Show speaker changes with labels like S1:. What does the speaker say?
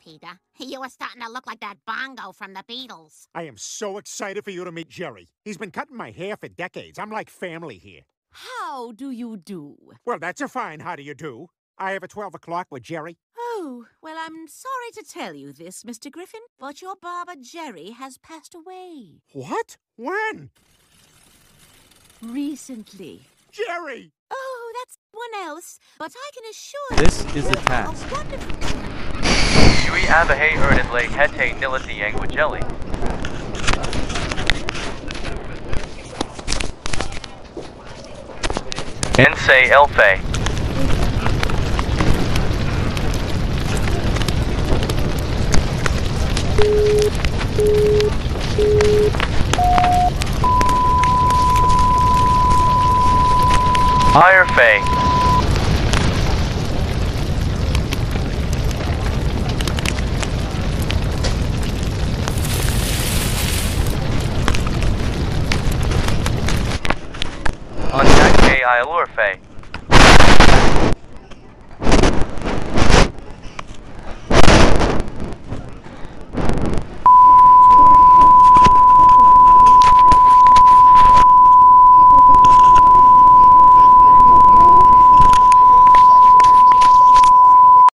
S1: Peter. You were starting to look like that bongo from the Beatles.
S2: I am so excited for you to meet Jerry. He's been cutting my hair for decades. I'm like family here.
S3: How do you do?
S2: Well, that's a fine how do you do. I have a 12 o'clock with Jerry.
S3: Oh, well, I'm sorry to tell you this, Mr. Griffin, but your barber Jerry has passed away.
S2: What? When?
S3: Recently.
S2: Jerry!
S3: Oh, that's someone else, but I can assure you...
S4: This is a task.
S5: Yui Abahe Erdinley Hete Nilati Yanguajeli. Ensei Elfe. Higher Fey. On Jack K. Ilor Fey.